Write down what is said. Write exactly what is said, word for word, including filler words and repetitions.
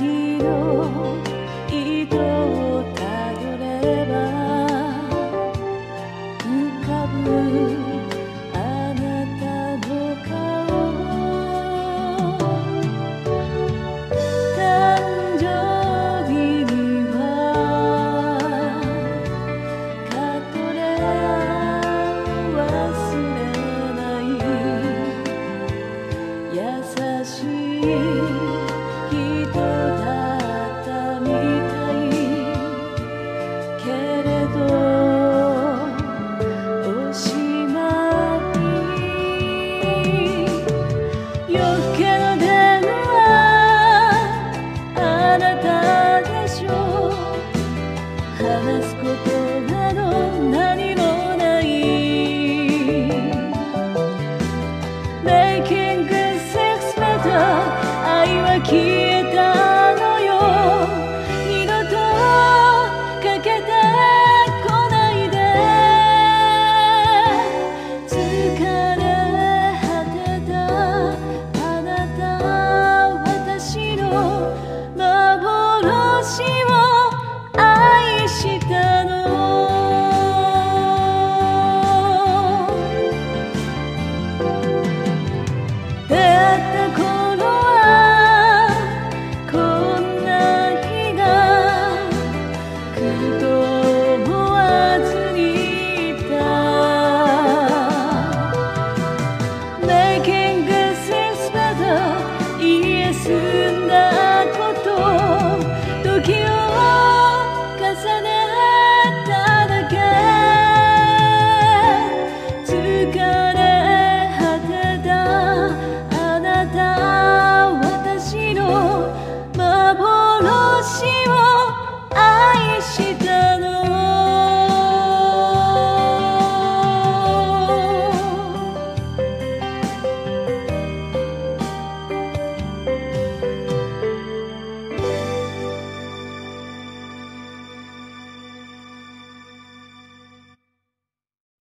ぎの糸をたどれば浮かぶあなたの顔誕生日にはカトレアを忘れない優しい人だったみたいけれどおしまい夜更けの電話あなたでしょ話すことなど何もない Making sex better 愛は消えたのよ二度とかけてこないで疲れ果てたあなた私の幻を愛したの出会った頃済んだこと時を